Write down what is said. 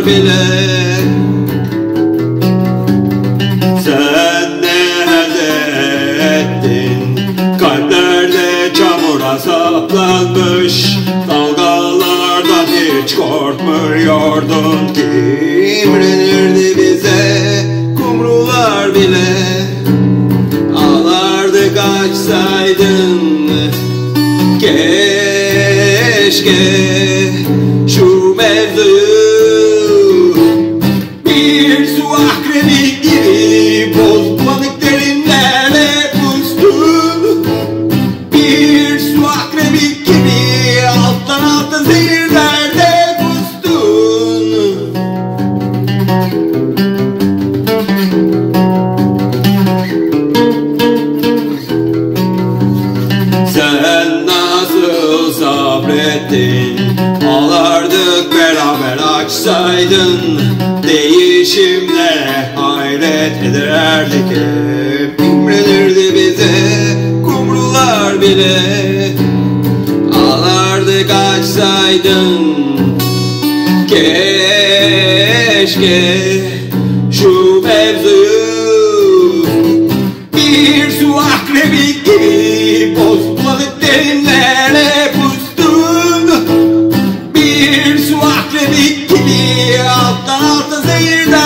kumrular bile. Sen ne elde ettin? Kalplerde çamura saplanmış dalgalardan hiç korkmuyordun. Kim imrenirdi bize kumrular bile. Ağlardık açsaydın keşke şu mevzuyu. Bir su akrebi gibi bozmadık derinlere pustun. Bir su akrebi gibi alttan alta zehirlerde pustun. Sen nasıl sabrettin? Ağlardık beraber açsaydın değişimlere hayret ederdik hep. İmrenirdi bize kumrular bile. Ağlardık açsaydın keşke şu mevzuyu. Bir su akrebi gibi bozmadık derinlere pustun. Bir su akrebi gibi alttan alta zehirler.